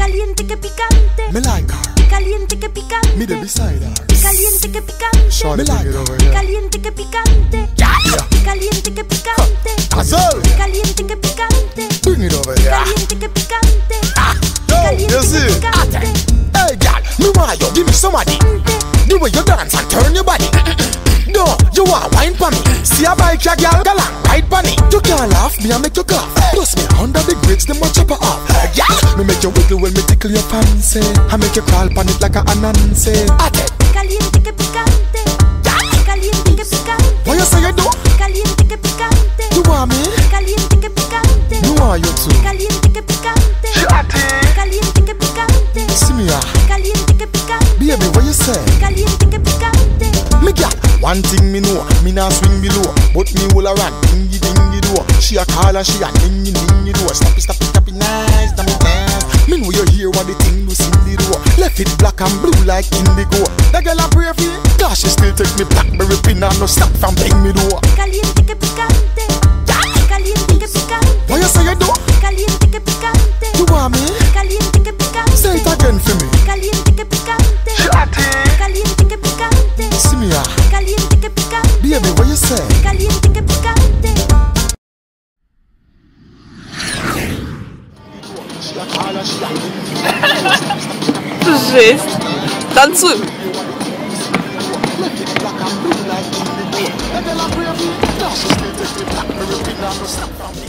Caliente que picante. Me like her. Caliente que picante. Me the beside her. Caliente que picante. Me like her. Caliente que picante. Caliente que picante. Azul. Caliente que picante. Bring it over here. Caliente que picante. Yo, you see? Hey, girl, me want you give me some of it. The way you dance and turn your body. No, you want wine for me. See a bike, ya girl, go long, ride for me. You can't laugh, me I make you cough. Plus me under the grades, them a chop her off. Yeah, me make you wiggle when me tickle your fancy. I make you crawl pan it like a anansi. Caliente que picante. Caliente que picante. What you say you do? Caliente que picante. You want me? Caliente que picante. You want you too? Caliente que picante. Caliente que picante. See me ah. Caliente que picante. Baby, what you say? Caliente que picante. Me girl, one thing me know, me nah swing below, but me will a run, dingy dingy do. She a call and she a dingy dingy do. Stop it, nice, damn it nice. Me know you hear what the thing do sing the door. Left it black and blue like indigo. The girl a pray for you, cause she still take me blackberry pin and no stop from bring me door. Caliente que picante. Caliente que picante. What you say you do? Caliente que picante. You want me? Caliente que picante. Say it again for me. Caliente que picante. Caliente que picante. See me ah. Caliente que picante. Baby, what you say? Caliente que picante. Жесть. Танцуем. Stop